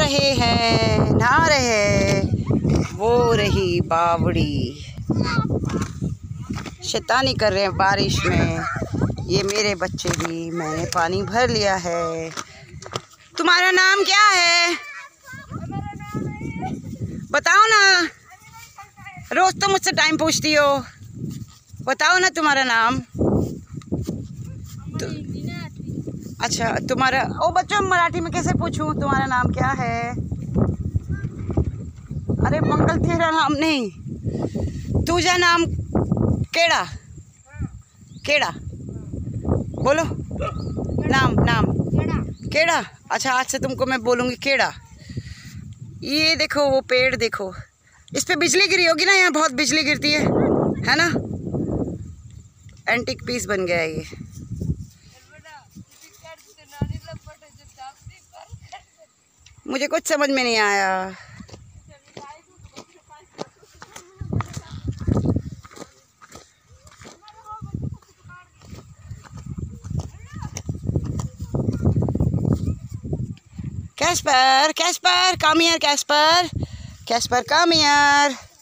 रहे हैं, नहा रहे हैं। वो रही बावड़ी, शैतानी कर रहे हैं बारिश में। ये मेरे बच्चे भी, मैंने पानी भर लिया है। तुम्हारा नाम क्या है? बताओ ना, रोज तो मुझसे टाइम पूछती हो। बताओ ना तुम्हारा नाम। अच्छा तुम्हारा, ओ बच्चों मराठी में कैसे पूछूं तुम्हारा नाम क्या है? अरे मंगल तेरा नाम नहीं, तुझा नाम केड़ा? केड़ा बोलो, नाम नाम केड़ा। अच्छा आज से तुमको मैं बोलूँगी केड़ा। ये देखो वो पेड़ देखो, इस पे बिजली गिरी होगी ना, यहाँ बहुत बिजली गिरती है ना। एंटीक पीस बन गया है ये। मुझे कुछ समझ में नहीं आया। Casper, Casper, come here, Casper, Casper, come here।